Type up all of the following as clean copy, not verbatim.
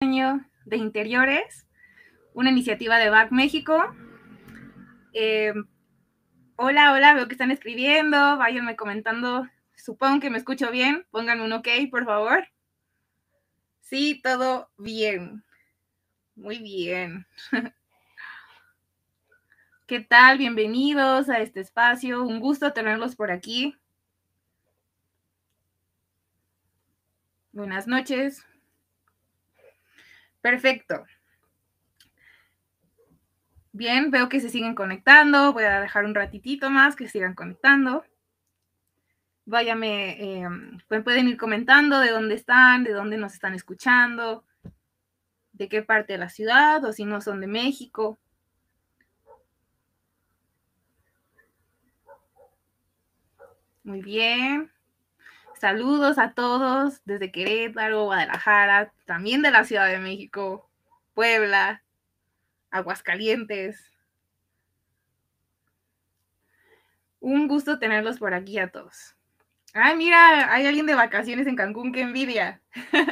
Diseño de interiores, una iniciativa de BAC México. Hola, veo que están escribiendo, váyanme comentando, supongo que me escucho bien, pónganme un ok, por favor. Sí, todo bien, muy bien. ¿Qué tal? Bienvenidos a este espacio, un gusto tenerlos por aquí. Buenas noches. Perfecto. Bien, veo que se siguen conectando, voy a dejar un ratitito más que sigan conectando. Váyame, pueden ir comentando de dónde están, de dónde nos están escuchando, de qué parte de la ciudad, o si no son de México. Muy bien. Saludos a todos desde Querétaro, Guadalajara, también de la Ciudad de México, Puebla, Aguascalientes. Un gusto tenerlos por aquí a todos. Ay, mira, hay alguien de vacaciones en Cancún, qué envidia.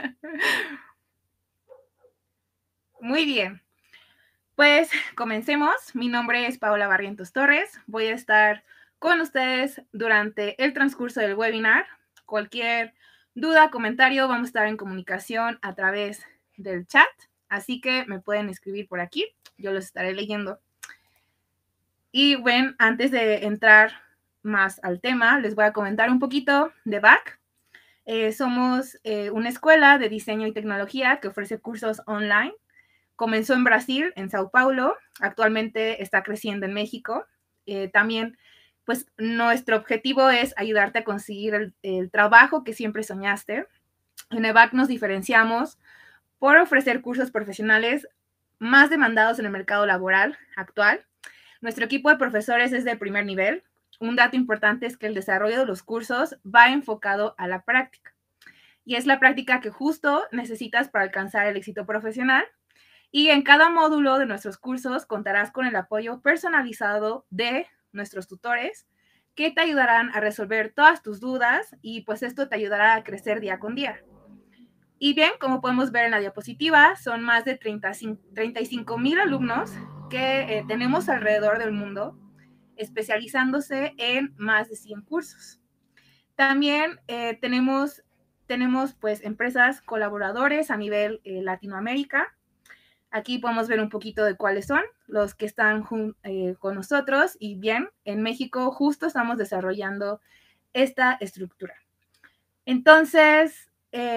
Muy bien. Pues comencemos. Mi nombre es Paola Barrientos Torres. Voy a estar con ustedes durante el transcurso del webinar. Cualquier duda, comentario, vamos a estar en comunicación a través del chat. Así que me pueden escribir por aquí. Yo los estaré leyendo. Y bueno, antes de entrar más al tema, les voy a comentar un poquito de BAC. Somos una escuela de diseño y tecnología que ofrece cursos online. Comenzó en Brasil, en Sao Paulo, actualmente está creciendo en México. También, pues nuestro objetivo es ayudarte a conseguir el trabajo que siempre soñaste. En EVAC nos diferenciamos por ofrecer cursos profesionales más demandados en el mercado laboral actual. Nuestro equipo de profesores es de primer nivel. Un dato importante es que el desarrollo de los cursos va enfocado a la práctica. Y es la práctica que justo necesitas para alcanzar el éxito profesional. Y en cada módulo de nuestros cursos contarás con el apoyo personalizado de nuestros tutores que te ayudarán a resolver todas tus dudas y pues esto te ayudará a crecer día con día. Y bien, como podemos ver en la diapositiva, son más de 35,000 alumnos que tenemos alrededor del mundo, especializándose en más de 100 cursos. También tenemos pues empresas colaboradores a nivel Latinoamérica. Aquí podemos ver un poquito de cuáles son los que están con nosotros y bien, en México justo estamos desarrollando esta estructura. Entonces,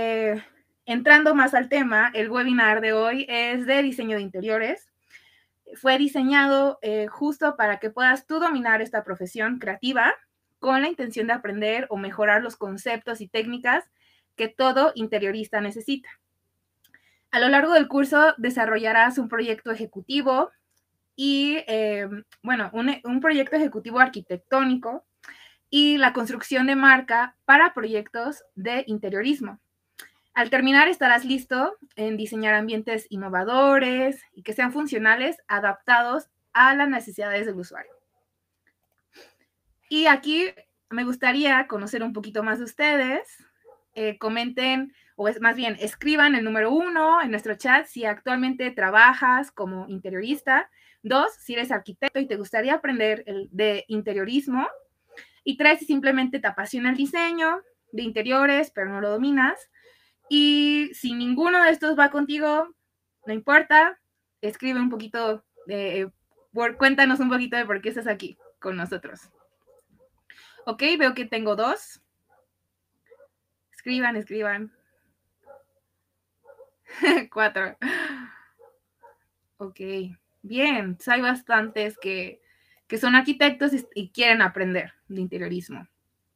entrando más al tema, el webinar de hoy es de diseño de interiores. Fue diseñado justo para que puedas tú dominar esta profesión creativa con la intención de aprender o mejorar los conceptos y técnicas que todo interiorista necesita. A lo largo del curso desarrollarás un proyecto ejecutivo y, bueno, un proyecto ejecutivo arquitectónico y la construcción de marca para proyectos de interiorismo. Al terminar estarás listo en diseñar ambientes innovadores y que sean funcionales, adaptados a las necesidades del usuario. Y aquí me gustaría conocer un poquito más de ustedes. Comenten, o es más bien, escriban el número 1 en nuestro chat si actualmente trabajas como interiorista. 2, si eres arquitecto y te gustaría aprender de interiorismo. Y 3, si simplemente te apasiona el diseño de interiores, pero no lo dominas. Y si ninguno de estos va contigo, no importa, escribe un poquito, cuéntanos un poquito de por qué estás aquí con nosotros. Ok, veo que tengo 2. Escriban. 4. Ok, bien. Hay bastantes que son arquitectos y quieren aprender de interiorismo.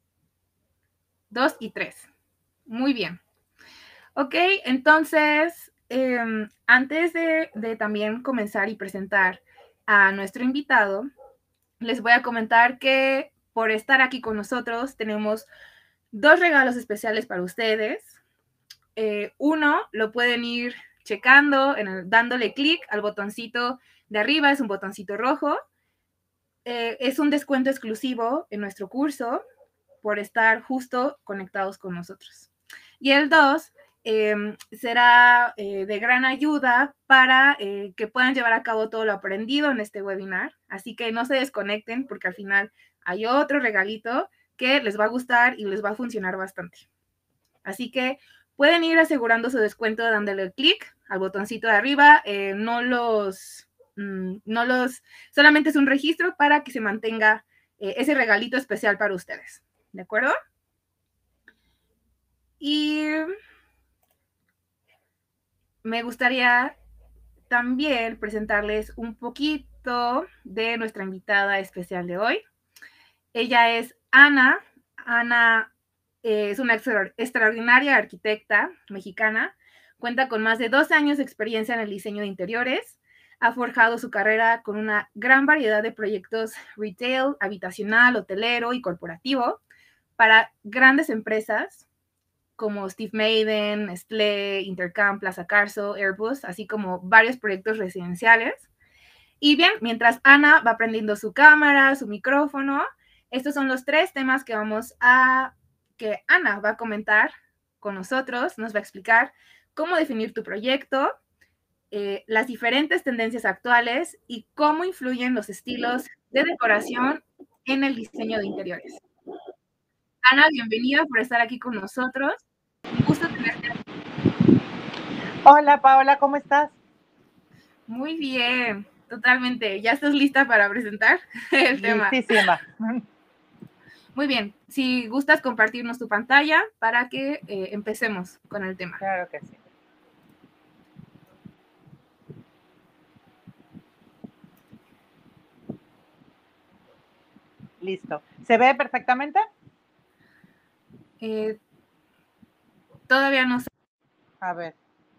2 y 3. Muy bien. Ok, entonces, antes de también comenzar y presentar a nuestro invitado, les voy a comentar que por estar aquí con nosotros tenemos 2 regalos especiales para ustedes. Uno, lo pueden ir checando, dándole clic al botoncito de arriba, es un botoncito rojo. Es un descuento exclusivo en nuestro curso por estar justo conectados con nosotros. Y el 2 será de gran ayuda para que puedan llevar a cabo todo lo aprendido en este webinar. Así que no se desconecten porque al final hay otro regalito que les va a gustar y les va a funcionar bastante. Así que pueden ir asegurando su descuento dándole clic al botoncito de arriba. Solamente es un registro para que se mantenga ese regalito especial para ustedes. ¿De acuerdo? Y me gustaría también presentarles un poquito de nuestra invitada especial de hoy. Ella es Ana. Ana es una extraordinaria arquitecta mexicana. Cuenta con más de 12 años de experiencia en el diseño de interiores. Ha forjado su carrera con una gran variedad de proyectos retail, habitacional, hotelero y corporativo para grandes empresas como Steve Madden, Nestlé, Intercam, Plaza Carso, Airbus, así como varios proyectos residenciales. Y bien, mientras Ana va aprendiendo su cámara, su micrófono, estos son los 3 temas que que Ana va a comentar con nosotros, nos va a explicar cómo definir tu proyecto, las diferentes tendencias actuales y cómo influyen los estilos de decoración en el diseño de interiores. Ana, bienvenida por estar aquí con nosotros. Un gusto tenerte aquí. Hola, Paola, ¿cómo estás? Muy bien, totalmente. ¿Ya estás lista para presentar el tema? Listísima. Muy bien, si gustas compartirnos tu pantalla para que empecemos con el tema. Claro que sí. Listo. ¿Se ve perfectamente? Todavía no sé. A ver.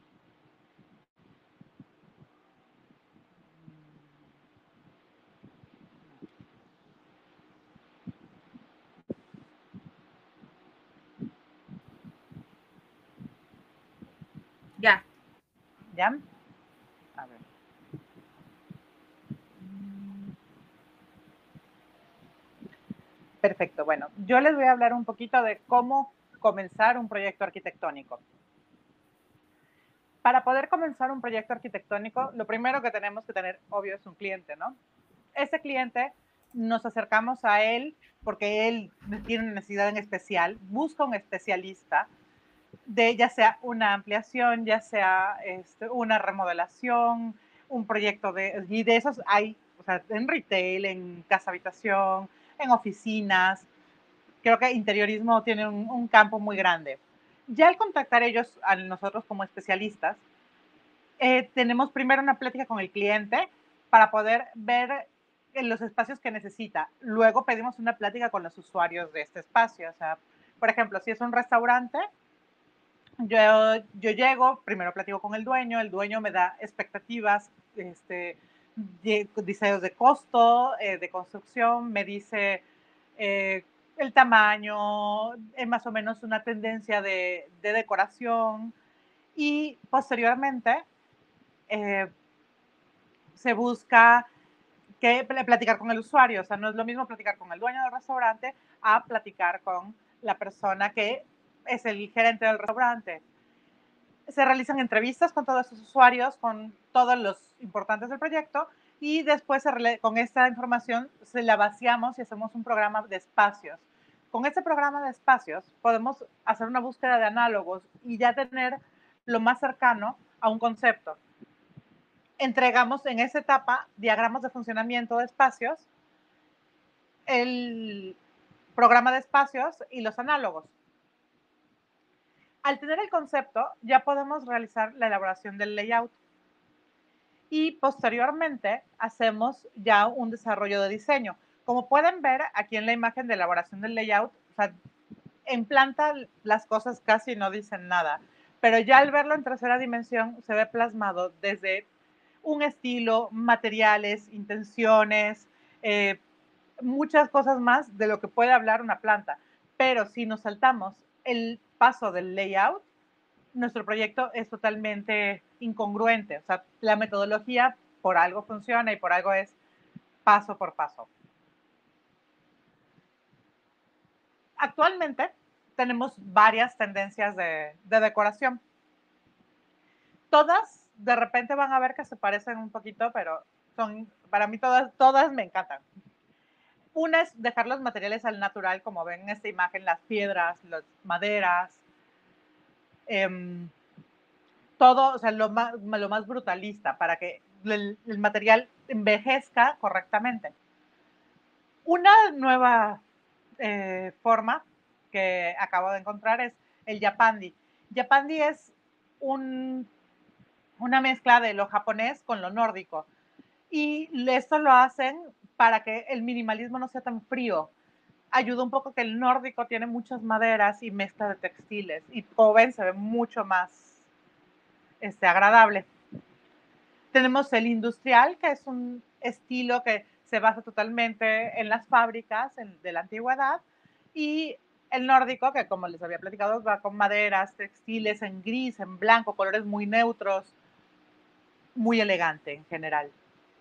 Ya. ¿Ya? A ver. Perfecto. Bueno, yo les voy a hablar un poquito de cómo comenzar un proyecto arquitectónico. Para poder comenzar un proyecto arquitectónico, lo primero que tenemos que tener, obvio, es un cliente, ¿no? Ese cliente, nos acercamos a él porque él tiene una necesidad en especial, busca un especialista de ya sea una ampliación, ya sea una remodelación, un proyecto y de esos hay, o sea, en retail, en casa habitación, en oficinas. Creo que interiorismo tiene un campo muy grande. Ya al contactar ellos a nosotros como especialistas, tenemos primero una plática con el cliente para poder ver los espacios que necesita. Luego pedimos una plática con los usuarios de este espacio. O sea, por ejemplo, si es un restaurante, yo llego, primero platico con el dueño me da expectativas, diseños de costo, de construcción, me dice el tamaño, más o menos una tendencia de decoración y posteriormente eh, se busca platicar con el usuario. O sea, no es lo mismo platicar con el dueño del restaurante a platicar con la persona que es el gerente del restaurante. Se realizan entrevistas con todos esos usuarios, con todos los importantes del proyecto y después con esta información se la vaciamos y hacemos un programa de espacios. Con este programa de espacios podemos hacer una búsqueda de análogos y ya tener lo más cercano a un concepto. Entregamos en esa etapa diagramas de funcionamiento de espacios, el programa de espacios y los análogos. Al tener el concepto, ya podemos realizar la elaboración del layout y posteriormente hacemos ya un desarrollo de diseño. Como pueden ver aquí en la imagen de elaboración del layout, o sea, en planta las cosas casi no dicen nada, pero ya al verlo en tercera dimensión se ve plasmado desde un estilo, materiales, intenciones, muchas cosas más de lo que puede hablar una planta. Pero si nos saltamos el paso del layout, nuestro proyecto es totalmente incongruente. O sea, la metodología por algo funciona y por algo es paso por paso. Actualmente tenemos varias tendencias de decoración. Todas de repente van a ver que se parecen un poquito, pero son, para mí todas me encantan. Una es dejar los materiales al natural, como ven en esta imagen, las piedras, las maderas, em, todo, o sea, lo más brutalista para que el material envejezca correctamente. Una nueva forma que acabo de encontrar es el Yapandi. Yapandi es un, una mezcla de lo japonés con lo nórdico. Y esto lo hacen para que el minimalismo no sea tan frío. Ayuda un poco que el nórdico tiene muchas maderas y mezcla de textiles. Y como ven, se ve mucho más agradable. Tenemos el industrial, que es un estilo que se basa totalmente en las fábricas de la antigüedad, y el nórdico, que como les había platicado, va con maderas, textiles en gris, en blanco, colores muy neutros, muy elegante en general.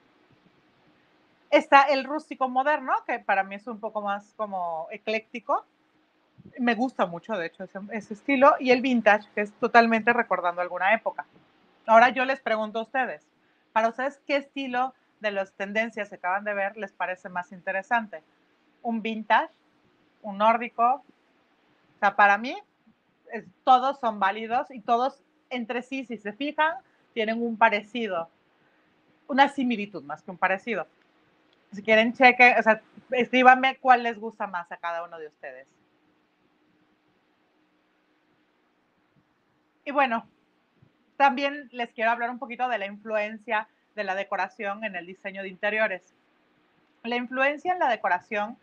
Está el rústico moderno, que para mí es un poco más como ecléctico. Me gusta mucho, de hecho, ese estilo. Y el vintage, que es totalmente recordando alguna época. Ahora yo les pregunto a ustedes, para ustedes, ¿qué estilo de las tendencias que acaban de ver les parece más interesante? ¿Un vintage? ¿Un nórdico? O sea, para mí, todos son válidos y todos entre sí, si se fijan, tienen un parecido, una similitud más que un parecido. Si quieren, cheque, o sea, escríbanme cuál les gusta más a cada uno de ustedes. Y bueno, también les quiero hablar un poquito de la influencia de la decoración en el diseño de interiores. La influencia en la decoración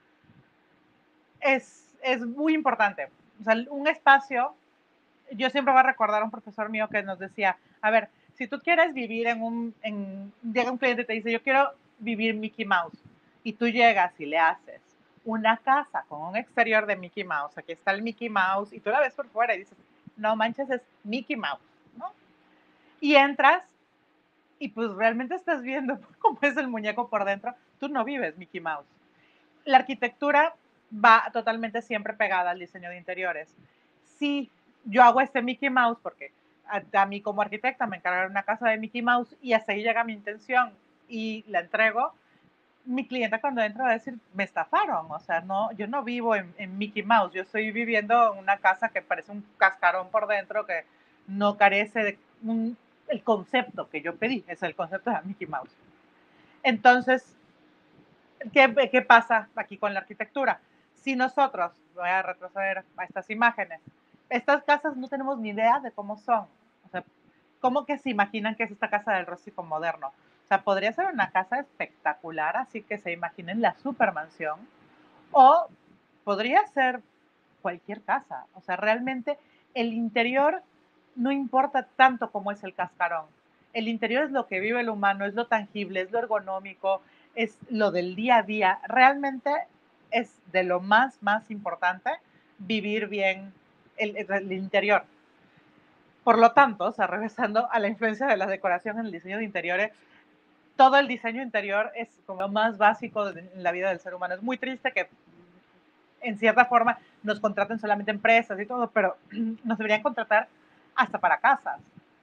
es muy importante. O sea, un espacio, yo siempre voy a recordar a un profesor mío que nos decía, a ver, si tú quieres vivir llega un cliente y te dice, yo quiero vivir Mickey Mouse, y tú llegas y le haces una casa con un exterior de Mickey Mouse, aquí está el Mickey Mouse, y tú la ves por fuera y dices, no manches, es Mickey Mouse, ¿no? Y entras y pues realmente estás viendo cómo es el muñeco por dentro, tú no vives Mickey Mouse. La arquitectura va totalmente siempre pegada al diseño de interiores. Si yo hago este Mickey Mouse, porque a mí como arquitecta me encargaron una casa de Mickey Mouse y hasta ahí llega mi intención y la entrego, mi clienta cuando entra va a decir, me estafaron, o sea, no, yo no vivo en Mickey Mouse, yo estoy viviendo en una casa que parece un cascarón por dentro, que no carece de el concepto que yo pedí, es el concepto de Mickey Mouse. Entonces, ¿qué pasa aquí con la arquitectura? Si nosotros, voy a retroceder a estas imágenes, estas casas no tenemos ni idea de cómo son. O sea, ¿cómo que se imaginan que es esta casa del rústico moderno? O sea, podría ser una casa espectacular, así que se imaginen la supermansión, o podría ser cualquier casa. O sea, realmente el interior no importa tanto como es el cascarón. El interior es lo que vive el humano, es lo tangible, es lo ergonómico, es lo del día a día. Realmente es de lo más importante vivir bien el interior. Por lo tanto, o sea, regresando a la influencia de la decoración en el diseño de interiores, todo el diseño interior es como lo más básico en la vida del ser humano. Es muy triste que en cierta forma nos contraten solamente empresas y todo, pero nos deberían contratar hasta para casas.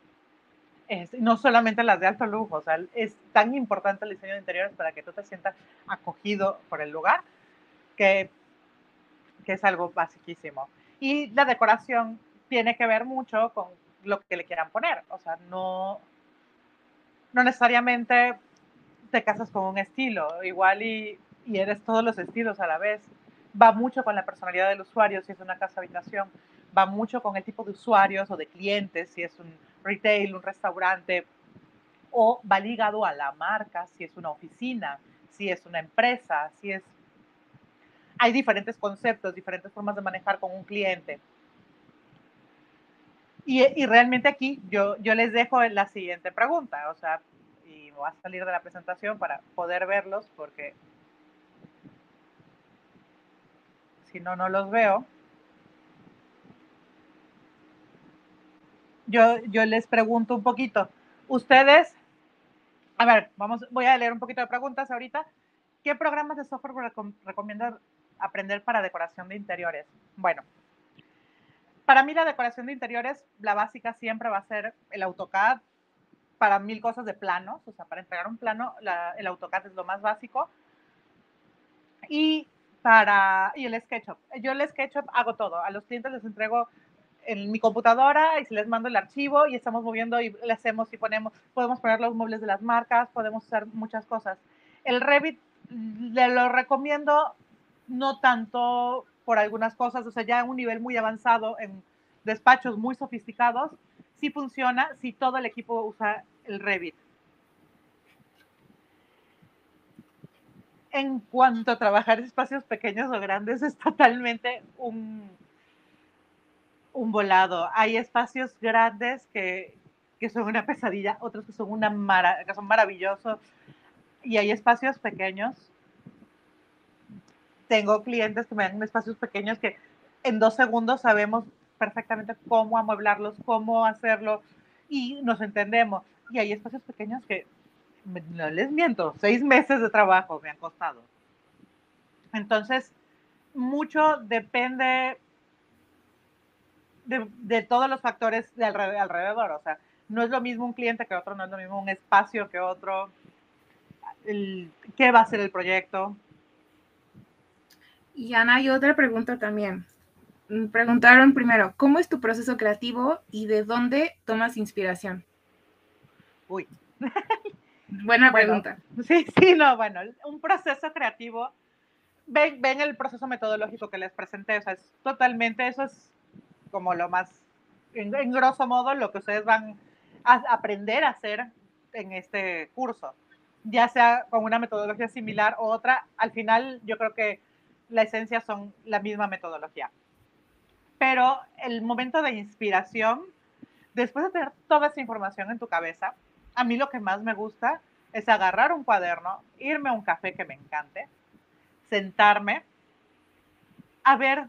No solamente las de alto lujo, o sea, es tan importante el diseño de interiores para que tú te sientas acogido por el lugar que, que es algo basiquísimo. Y la decoración tiene que ver mucho con lo que le quieran poner, o sea, no necesariamente te casas con un estilo, igual y eres todos los estilos a la vez. Va mucho con la personalidad del usuario, si es una casa habitación, va mucho con el tipo de usuarios o de clientes, si es un retail, un restaurante, o va ligado a la marca, si es una oficina, si es una empresa, si es... Hay diferentes conceptos, diferentes formas de manejar con un cliente. Y realmente aquí yo les dejo la siguiente pregunta, o sea, y voy a salir de la presentación para poder verlos, porque si no, no los veo. Yo les pregunto un poquito. Ustedes, a ver, voy a leer un poquito de preguntas ahorita. ¿Qué programas de software recomiendan aprender para decoración de interiores? Bueno, para mí la decoración de interiores, la básica siempre va a ser el AutoCAD, para 1000 cosas de planos, o sea, para entregar un plano, el AutoCAD es lo más básico. Y el SketchUp. Yo el SketchUp hago todo. A los clientes les entrego en mi computadora y se les mando el archivo y estamos moviendo y le hacemos y podemos poner los muebles de las marcas, podemos hacer muchas cosas. El Revit le lo recomiendo no tanto por algunas cosas, o sea, ya a un nivel muy avanzado en despachos muy sofisticados, sí funciona si todo el equipo usa el Revit. En cuanto a trabajar en espacios pequeños o grandes, es totalmente un volado. Hay espacios grandes que son una pesadilla, otros que son, que son maravillosos, y hay espacios pequeños. Tengo clientes que me dan espacios pequeños que en 2 segundos sabemos perfectamente cómo amueblarlos, cómo hacerlo, y nos entendemos. Y hay espacios pequeños que, no les miento, 6 meses de trabajo me han costado. Entonces, mucho depende de todos los factores de alrededor. O sea, no es lo mismo un cliente que otro, no es lo mismo un espacio que otro, qué va a ser el proyecto. Y Ana, hay otra pregunta también. Preguntaron primero, ¿cómo es tu proceso creativo y de dónde tomas inspiración? Uy. Buena pregunta. Sí, sí, no, bueno, un proceso creativo, ven el proceso metodológico que les presenté, o sea, es totalmente, eso es como lo más, en grosso modo, lo que ustedes van a aprender a hacer en este curso, ya sea con una metodología similar o otra, al final yo creo que la esencia son la misma metodología. Pero el momento de inspiración, después de tener toda esa información en tu cabeza, a mí lo que más me gusta es agarrar un cuaderno, irme a un café que me encante, sentarme a ver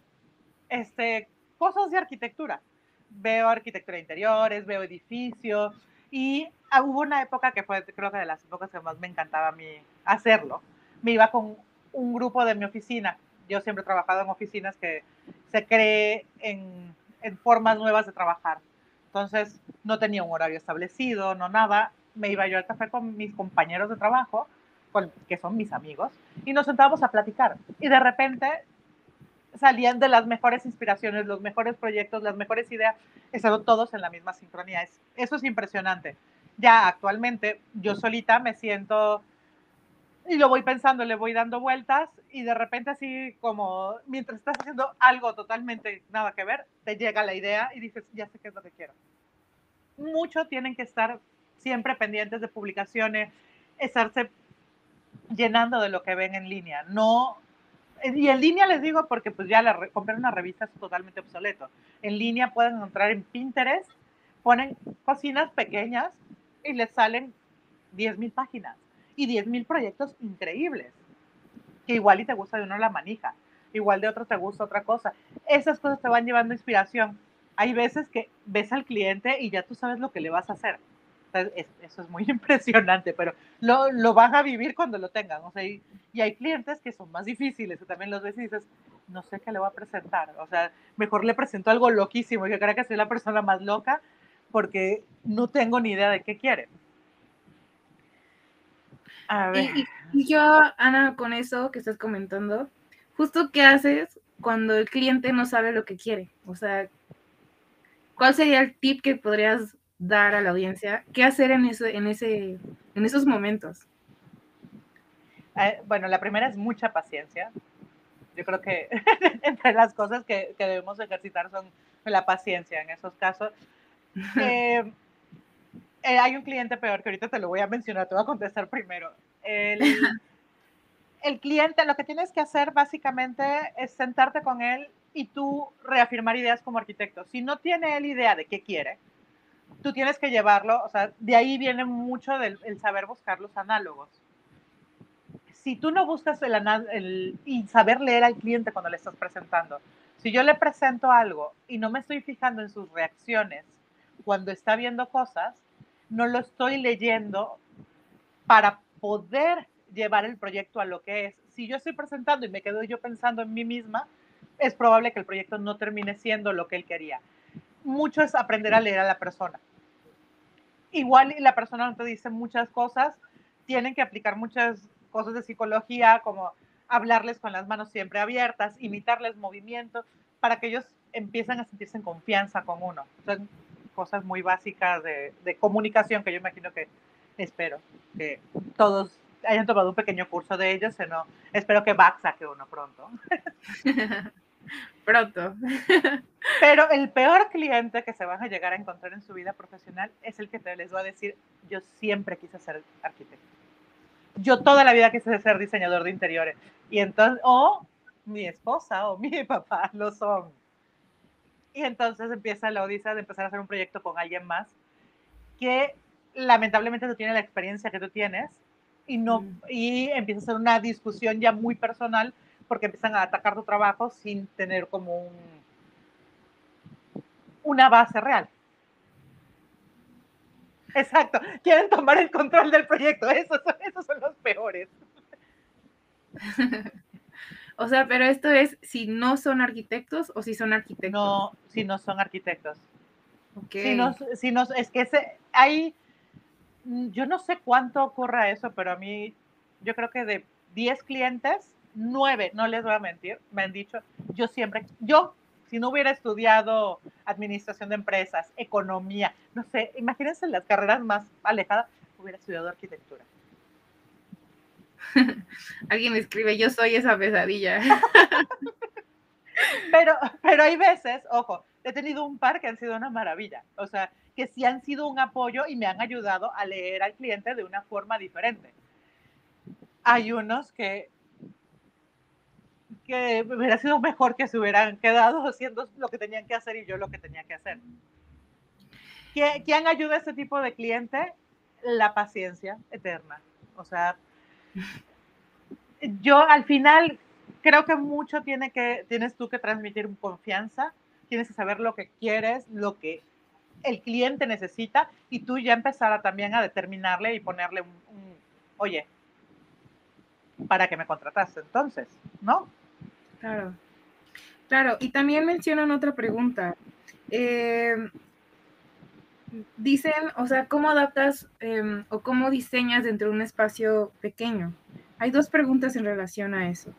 cosas de arquitectura. Veo arquitectura de interiores, veo edificios, y hubo una época que fue, creo que de las épocas que más me encantaba a mí hacerlo. Me iba con un grupo de mi oficina. Yo siempre he trabajado en oficinas que se cree en formas nuevas de trabajar. Entonces, no tenía un horario establecido, no nada. Me iba yo al café con mis compañeros de trabajo, que son mis amigos, y nos sentábamos a platicar. Y de repente salían de las mejores inspiraciones, los mejores proyectos, las mejores ideas, estaban todos en la misma sincronía. Eso es impresionante. Ya actualmente yo solita me siento y lo voy pensando, le voy dando vueltas y de repente así como mientras estás haciendo algo totalmente nada que ver, te llega la idea y dices, ya sé qué es lo que quiero. Mucho tienen que estar siempre pendientes de publicaciones, estarse llenando de lo que ven en línea, no. Y en línea les digo porque pues ya comprar una revista es totalmente obsoleto. En línea pueden encontrar en Pinterest, ponen cocinas pequeñas y les salen 10,000 páginas y 10,000 proyectos increíbles, que igual y te gusta de uno la manija, igual de otro te gusta otra cosa. Esas cosas te van llevando inspiración. Hay veces que ves al cliente y ya tú sabes lo que le vas a hacer. Eso es muy impresionante, pero lo van a vivir cuando lo tengan. O sea, y hay clientes que son más difíciles, que también los ves y dices, no sé qué le voy a presentar. O sea, mejor le presento algo loquísimo y que crea que soy la persona más loca porque no tengo ni idea de qué quiere. A ver. Y yo, Ana, con eso que estás comentando, justo qué haces cuando el cliente no sabe lo que quiere. O sea, ¿cuál sería el tip que podrías dar a la audiencia? ¿Qué hacer en esos momentos? Bueno, la primera es mucha paciencia. Yo creo que entre las cosas que debemos ejercitar son la paciencia en esos casos. Hay un cliente peor que ahorita te lo voy a mencionar, te voy a contestar primero. El cliente, lo que tienes que hacer básicamente es sentarte con él y tú reafirmar ideas como arquitecto. Si no tiene él idea de qué quiere, tú tienes que llevarlo, o sea, de ahí viene mucho el saber buscar los análogos. Si tú no buscas y saber leer al cliente cuando le estás presentando, si yo le presento algo y no me estoy fijando en sus reacciones cuando está viendo cosas, no lo estoy leyendo para poder llevar el proyecto a lo que es. Si yo estoy presentando y me quedo yo pensando en mí misma, es probable que el proyecto no termine siendo lo que él quería. Mucho es aprender a leer a la persona. igual la persona no te dice muchas cosas, tienen que aplicar muchas cosas de psicología, como hablarles con las manos siempre abiertas, imitarles movimientos, para que ellos empiecen a sentirse en confianza con uno. Son cosas muy básicas de comunicación que yo imagino que espero que todos hayan tomado un pequeño curso de ellos, sino espero que Bax saque uno pronto. Pronto. Pero el peor cliente que se van a llegar a encontrar en su vida profesional es el que te les va a decir, yo siempre quise ser arquitecto. Yo toda la vida quise ser diseñador de interiores. Y entonces, o mi esposa o mi papá lo son. Y entonces empieza la odisea de empezar a hacer un proyecto con alguien más que lamentablemente no tiene la experiencia que tú tienes y, no, y empieza a ser una discusión ya muy personal porque empiezan a atacar tu trabajo sin tener como una base real. Exacto, quieren tomar el control del proyecto, esos son los peores. O sea, pero esto es si no son arquitectos o si son arquitectos. No, si no son arquitectos. Ok. Es que hay, yo no sé cuánto ocurra eso, pero a mí, yo creo que de 10 clientes, 9, no les voy a mentir, me han dicho, si no hubiera estudiado administración de empresas, economía, no sé, imagínense las carreras más alejadas, hubiera estudiado arquitectura. Alguien escribe, yo soy esa pesadilla. pero hay veces, ojo, he tenido un par que han sido una maravilla, o sea, que sí han sido un apoyo y me han ayudado a leer al cliente de una forma diferente. Hay unos que hubiera sido mejor que se hubieran quedado haciendo lo que tenían que hacer y yo lo que tenía que hacer. ¿Quién ayuda a este tipo de cliente? La paciencia eterna. O sea, yo al final creo que mucho tienes tú que transmitir confianza, tienes que saber lo que quieres, lo que el cliente necesita y tú ya empezar también a determinarle y ponerle oye, ¿para qué me contrataste entonces? ¿No? Claro. Claro, y también mencionan otra pregunta. Dicen, o sea, ¿cómo adaptas o cómo diseñas dentro de un espacio pequeño? Hay dos preguntas en relación a eso.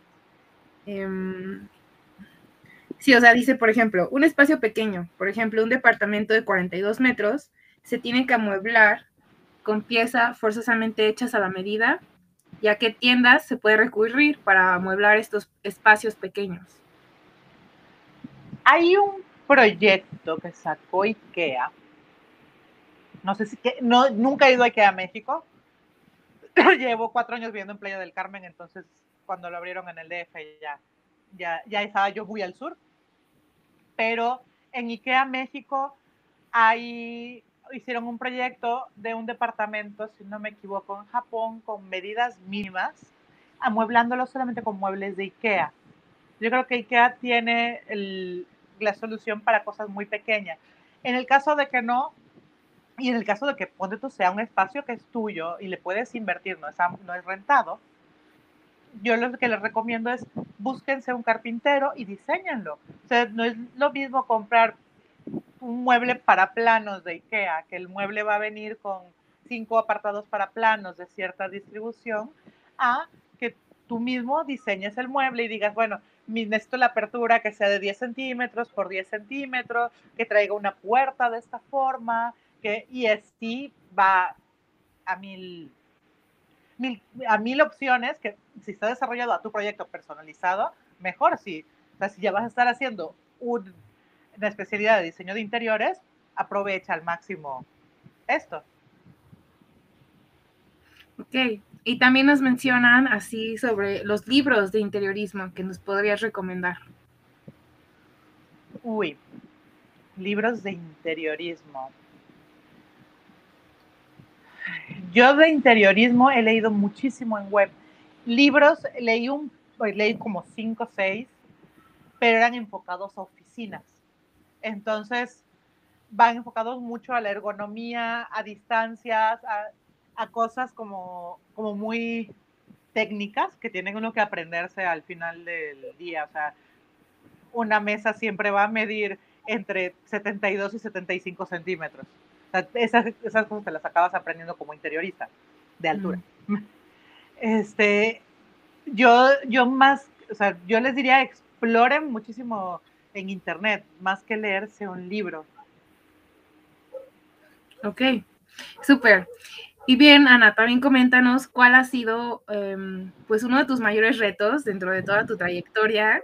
Sí, o sea, dice, por ejemplo, un espacio pequeño, por ejemplo, un departamento de 42 metros, se tiene que amueblar con piezas forzosamente hechas a la medida, ya que tiendas se puede recurrir para amueblar estos espacios pequeños. Hay un proyecto que sacó IKEA. No sé si nunca he ido a IKEA a México. Llevo 4 años viviendo en Playa del Carmen, entonces cuando lo abrieron en el DF ya estaba yo muy al sur. Pero en IKEA México hicieron un proyecto de un departamento, si no me equivoco, en Japón, con medidas mínimas, amueblándolo solamente con muebles de IKEA. Yo creo que IKEA tiene la solución para cosas muy pequeñas. En el caso de que no, y en el caso de que ponte tú sea un espacio que es tuyo y le puedes invertir, no es rentado, yo lo que les recomiendo es búsquense un carpintero y diseñenlo. O sea, no es lo mismo comprar un mueble para planos de IKEA, que el mueble va a venir con 5 apartados para planos de cierta distribución, a que tú mismo diseñes el mueble y digas, bueno, necesito la apertura que sea de 10 centímetros por 10 centímetros, que traiga una puerta de esta forma, y así va a mil opciones, que si está desarrollado a tu proyecto personalizado, mejor. Si ya vas a estar haciendo una especialidad de diseño de interiores, aprovecha al máximo esto. Ok, y también nos mencionan así sobre los libros de interiorismo que nos podrías recomendar. Uy, libros de interiorismo. Yo de interiorismo he leído muchísimo en web. Libros, leí como 5 o 6, pero eran enfocados a oficinas. Entonces, van enfocados mucho a la ergonomía, a distancias, a cosas como muy técnicas que tienen uno que aprenderse al final del día. O sea, una mesa siempre va a medir entre 72 y 75 centímetros. sea, esas cosas te las acabas aprendiendo como interiorista de altura. Este, yo más, o sea, yo les diría exploren muchísimo en internet, más que leerse un libro. Ok, súper. Y bien, Ana, también coméntanos cuál ha sido, pues, uno de tus mayores retos dentro de toda tu trayectoria.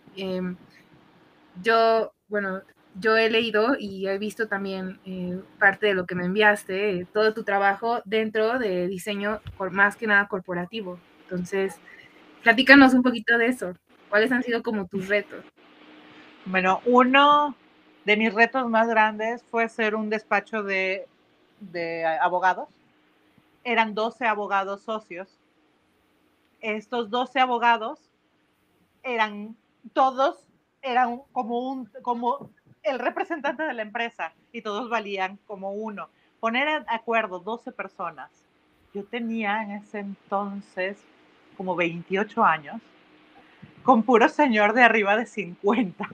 Bueno, yo he leído y he visto también parte de lo que me enviaste, todo tu trabajo dentro de diseño, más que nada corporativo. Entonces, platícanos un poquito de eso. ¿Cuáles han sido como tus retos? Bueno, uno de mis retos más grandes fue ser un despacho de abogados. Eran 12 abogados socios. Estos 12 abogados eran todos, eran como el representante de la empresa y todos valían como uno. Poner de acuerdo 12 personas. Yo tenía en ese entonces como 28 años, con puro señor de arriba de 50.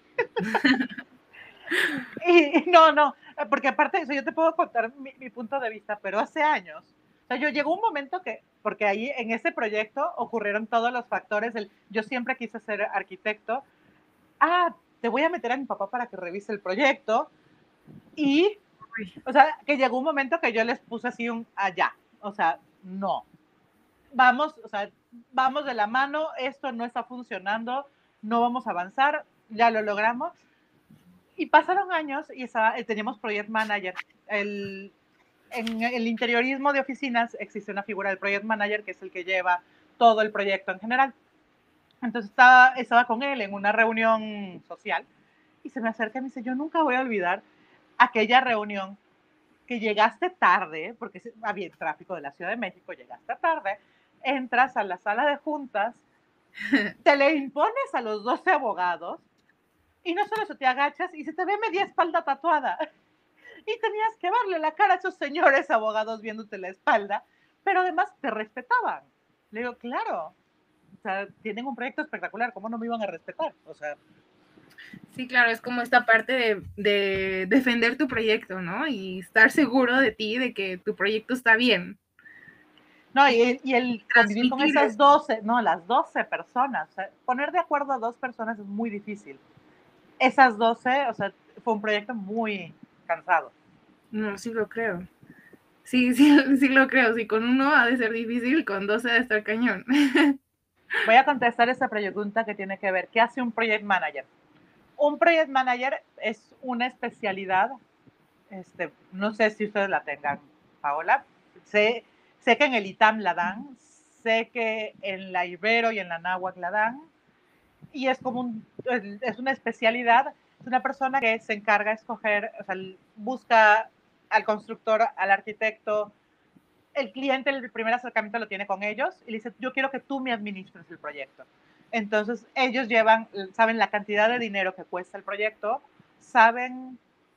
Y no, porque aparte de eso, yo te puedo contar mi punto de vista, pero hace años. O sea, yo llegó un momento que, porque ahí en ese proyecto ocurrieron todos los factores. Yo siempre quise ser arquitecto. Te voy a meter a mi papá para que revise el proyecto. Y, o sea, que llegó un momento que yo les puse así un allá. O sea, no. Vamos, o sea, vamos de la mano, esto no está funcionando, no vamos a avanzar, ya lo logramos. Y pasaron años y teníamos project manager. En el interiorismo de oficinas existe una figura del project manager que es el que lleva todo el proyecto en general. Entonces estaba con él en una reunión social y se me acerca y me dice, yo nunca voy a olvidar aquella reunión que llegaste tarde, porque había tráfico de la Ciudad de México, llegaste tarde, entras a la sala de juntas, te le impones a los 12 abogados y no solo eso, te agachas y se te ve media espalda tatuada. Y tenías que verle la cara a esos señores abogados viéndote la espalda, pero además te respetaban. Le digo, claro, o sea, tienen un proyecto espectacular, ¿cómo no me iban a respetar? O sea, Sí, claro, es como esta parte de defender tu proyecto, ¿no? Y estar seguro de ti, de que tu proyecto está bien. no, y el convivir con Transmitir esas eso. 12, no, las 12 personas, o sea, poner de acuerdo a 2 personas es muy difícil. Esas 12, o sea, fue un proyecto muy cansado. No, sí lo creo. Sí, sí, sí lo creo. Sí, con uno ha de ser difícil, con 12 ha de estar cañón. Voy a contestar esa pregunta que tiene que ver, ¿qué hace un project manager? Un project manager es una especialidad, no sé si ustedes la tengan, Paola. Sé que en el ITAM la dan, sé que en la Ibero y en la Náhuac la dan, y es una especialidad, es una persona que se encarga de escoger, o sea, busca al constructor, al arquitecto, el cliente el primer acercamiento lo tiene con ellos y le dice, yo quiero que tú me administres el proyecto. Entonces ellos saben la cantidad de dinero que cuesta el proyecto, saben,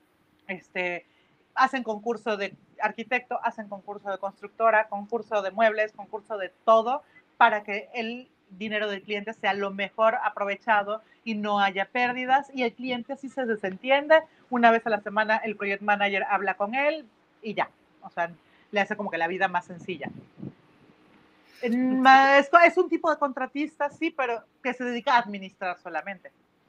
hacen concurso de arquitecto, hacen concurso de constructora, concurso de muebles, concurso de todo, para que el dinero del cliente sea lo mejor aprovechado y no haya pérdidas y el cliente sí se desentiende. Una vez a la semana el project manager habla con él y ya. O sea, le hace como que la vida más sencilla. Es un tipo de contratista, sí, pero que se dedica a administrar solamente.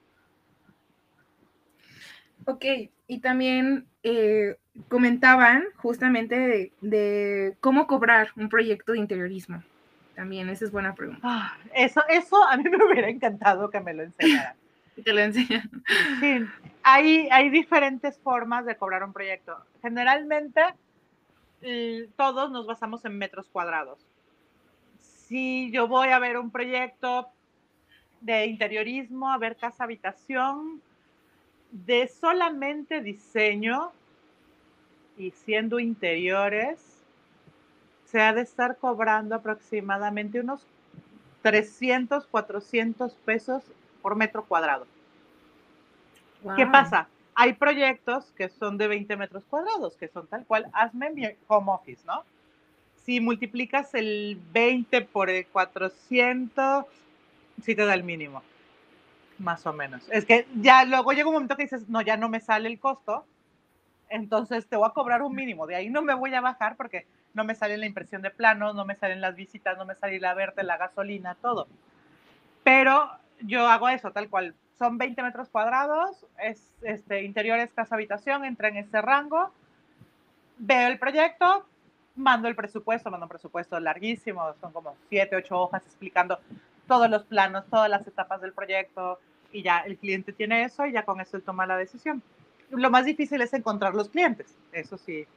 Ok, y también comentaban justamente de cómo cobrar un proyecto de interiorismo. También, esa es buena pregunta. Eso a mí me hubiera encantado que me lo enseñaran. Y te lo enseñan. Sí, hay diferentes formas de cobrar un proyecto. Generalmente, todos nos basamos en metros cuadrados. Si yo voy a ver un proyecto de interiorismo, a ver casa habitación, de solamente diseño y siendo interiores, se ha de estar cobrando aproximadamente unos 300, 400 pesos por metro cuadrado. ¿Qué Wow. pasa? Hay proyectos que son de 20 metros cuadrados, que son tal cual, hazme mi home office, ¿no? Si multiplicas el 20 por el 400, sí te da el mínimo, más o menos. Es que ya luego llega un momento que dices, no, ya no me sale el costo, entonces te voy a cobrar un mínimo, de ahí no me voy a bajar porque no me sale la impresión de planos, no me salen las visitas, no me sale la verte, la gasolina, todo. Pero yo hago eso tal cual. Son 20 metros cuadrados, es interiores, casa, habitación, entra en ese rango, veo el proyecto, mando un presupuesto larguísimo, son como 7, 8 hojas explicando todos los planos, todas las etapas del proyecto, y ya el cliente tiene eso y ya con eso él toma la decisión. Lo más difícil es encontrar los clientes, eso sí.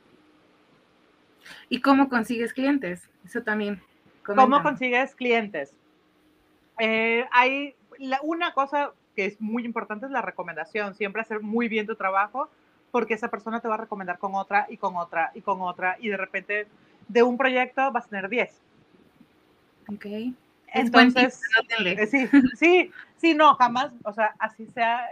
¿Y cómo consigues clientes? Eso también, ¿Cómo coméntame. consigues clientes? Una cosa que es muy importante es la recomendación, siempre hacer muy bien tu trabajo, porque esa persona te va a recomendar con otra y con otra y con otra, y de repente de un proyecto vas a tener 10. Ok. Es buen tip, Entonces, anótenle. sí, sí, sí, no, jamás, o sea, así sea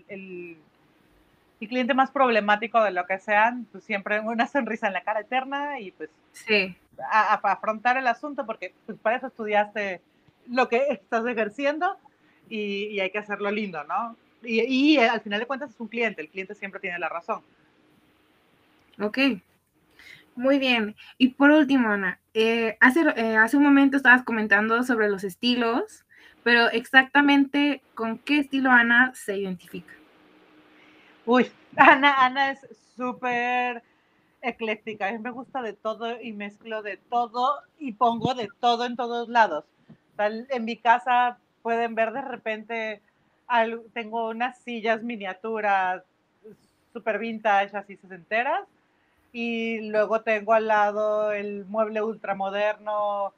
el cliente más problemático de lo que sean, pues siempre una sonrisa en la cara eterna y pues Sí, afrontar el asunto porque pues para eso estudiaste lo que estás ejerciendo y hay que hacerlo lindo, ¿no? Y al final de cuentas es un cliente, el cliente siempre tiene la razón. ok. Muy bien. Y por último, Ana, hace un momento estabas comentando sobre los estilos, pero exactamente con qué estilo Ana se identifica. Uy, Ana es súper ecléctica, a mí me gusta de todo y mezclo de todo y pongo de todo en todos lados. O sea, en mi casa pueden ver de repente, tengo unas sillas miniaturas súper vintage, así sesenteras, y luego tengo al lado el mueble ultramoderno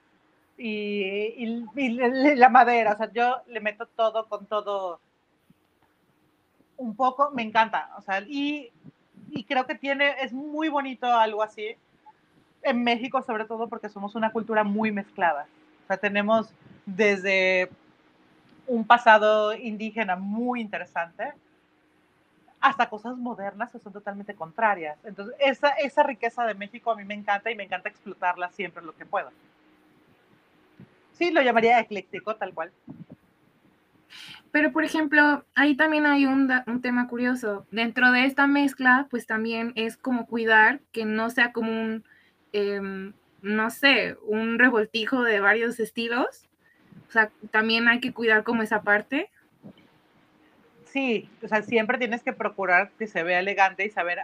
y la madera. O sea, yo le meto todo con todo un poco, me encanta. O sea, y creo que es muy bonito algo así. En México, sobre todo, porque somos una cultura muy mezclada. O sea, tenemos desde un pasado indígena muy interesante hasta cosas modernas que son totalmente contrarias. Entonces, esa riqueza de México a mí me encanta y me encanta explotarla siempre lo que puedo. Sí, lo llamaría ecléctico, tal cual. Pero, por ejemplo, ahí también hay un tema curioso. Dentro de esta mezcla, pues también es como cuidar que no sea como no sé, un revoltijo de varios estilos. O sea, también hay que cuidar como esa parte. Sí, o sea, siempre tienes que procurar que se vea elegante y saber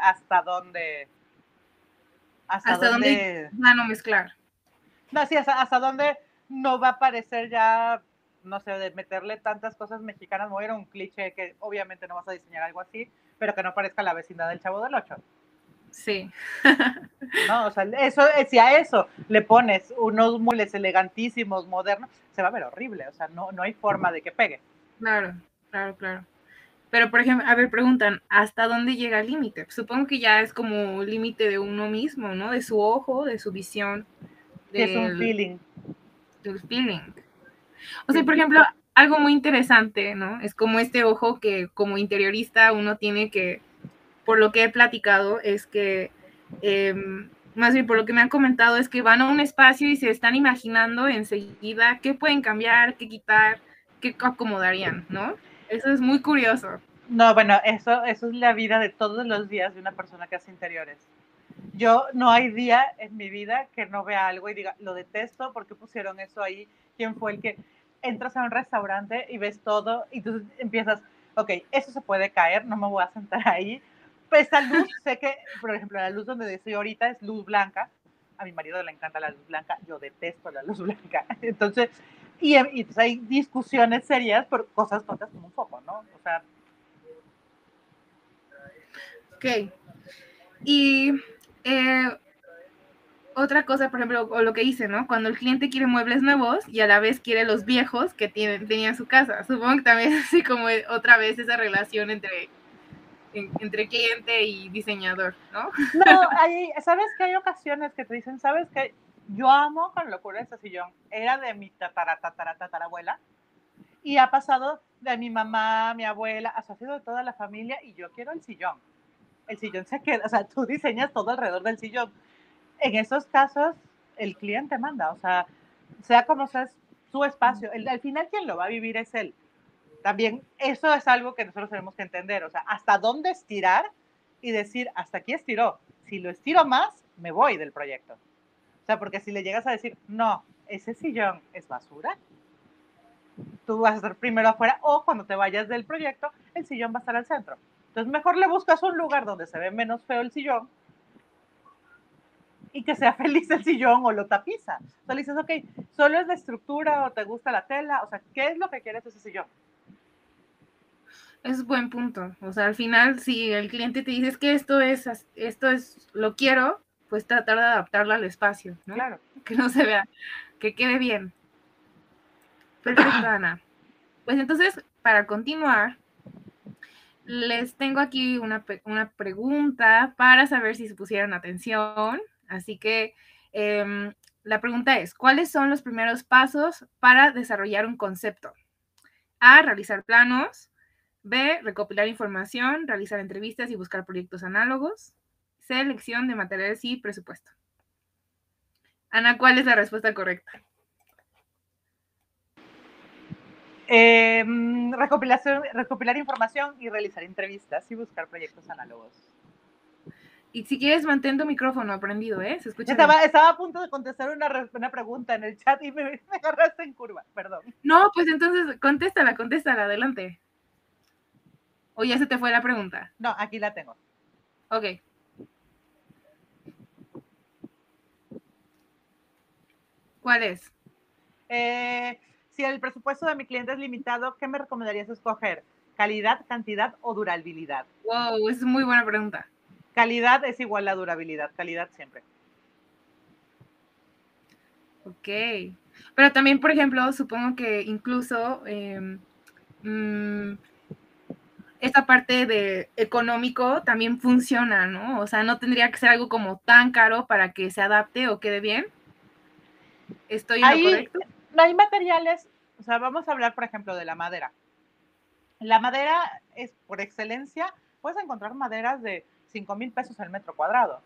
hasta Hasta dónde dónde, van a mezclar. no, sí, hasta dónde no va a parecer ya, no sé, de meterle tantas cosas mexicanas, no era un cliché que obviamente no vas a diseñar algo así, pero que no parezca la vecindad del Chavo del Ocho. Sí. ¿No? O sea, si a eso le pones unos muebles elegantísimos, modernos, se va a ver horrible, o sea, no hay forma de que pegue. Claro, claro, claro. Pero, por ejemplo, a ver, preguntan, ¿hasta dónde llega el límite? Supongo que ya es como límite de uno mismo, ¿no? De su ojo, de su visión, Sí, es un del, feeling. del feeling. O sea, Sí. por ejemplo, algo muy interesante, ¿no? Es como este ojo que como interiorista uno tiene que, por lo que he platicado, es que, más bien por lo que me han comentado, es que van a un espacio y se están imaginando enseguida qué pueden cambiar, qué quitar, qué acomodarían, ¿no? Eso es muy curioso. No, bueno, eso es la vida de todos los días de una persona que hace interiores. Yo no hay día en mi vida que no vea algo y diga, lo detesto, ¿por qué pusieron eso ahí? ¿Quién fue el que entras a un restaurante y ves todo y tú empiezas, ok, eso se puede caer, no me voy a sentar ahí? Pues esta luz, sé que, por ejemplo, la luz donde estoy ahorita es luz blanca. A mi marido le encanta la luz blanca, yo detesto la luz blanca. Entonces, y pues hay discusiones serias por cosas tontas como un foco, ¿no? O sea, Ok. Y otra cosa, por ejemplo, o lo que hice, ¿no? Cuando el cliente quiere muebles nuevos y a la vez quiere los viejos que tenía en su casa. Supongo que también es así como otra vez esa relación entre cliente y diseñador, ¿no? no, sabes que hay ocasiones que te dicen, sabes que yo amo con locura ese sillón. Era de mi tatarabuela y ha pasado de mi mamá, mi abuela, ha sido de toda la familia y yo quiero el sillón. El sillón se queda, o sea, tú diseñas todo alrededor del sillón. En esos casos, el cliente manda, o sea como sea es su espacio. Al final, quien lo va a vivir es él. También eso es algo que nosotros tenemos que entender, o sea, hasta dónde estirar y decir, hasta aquí estiró. Si lo estiro más, me voy del proyecto. O sea, porque si le llegas a decir, no, ese sillón es basura, tú vas a estar primero afuera o cuando te vayas del proyecto, el sillón va a estar al centro. Entonces, mejor le buscas un lugar donde se ve menos feo el sillón y que sea feliz el sillón o lo tapiza. O sea, le dices, ok, solo es la estructura o te gusta la tela, o sea, ¿qué es lo que quieres de ese sillón? Es buen punto. O sea, al final, si el cliente te dice es que esto es, lo quiero, pues tratar de adaptarlo al espacio, ¿no? Claro. Que no se vea, que quede bien. Perfecto, Ana. Pues entonces, para continuar, les tengo aquí una pregunta para saber si se pusieron atención. Así que la pregunta es, ¿cuáles son los primeros pasos para desarrollar un concepto? A, realizar planos. B, recopilar información, realizar entrevistas y buscar proyectos análogos. C, selección de materiales y presupuesto. Ana, ¿cuál es la respuesta correcta? Recopilar información y realizar entrevistas y buscar proyectos análogos. Y si quieres, mantén tu micrófono prendido, ¿eh? Se escucha Estaba bien. a punto de contestar una pregunta en el chat y me agarraste en curva, perdón. No, pues entonces, contéstala, adelante. ¿O ya se te fue la pregunta? No, aquí la tengo. Ok. ¿Cuál es? Si el presupuesto de mi cliente es limitado, ¿qué me recomendarías escoger? ¿Calidad, cantidad o durabilidad? Wow, es muy buena pregunta. Calidad es igual a durabilidad, calidad siempre. Ok. Pero también, por ejemplo, supongo que incluso esta parte de económico también funciona, ¿no? O sea, no tendría que ser algo como tan caro para que se adapte o quede bien. ¿Estoy en lo Ahí correcto? hay materiales, o sea, vamos a hablar, por ejemplo, de la madera. La madera es, por excelencia, puedes encontrar maderas de 5,000 pesos el metro cuadrado.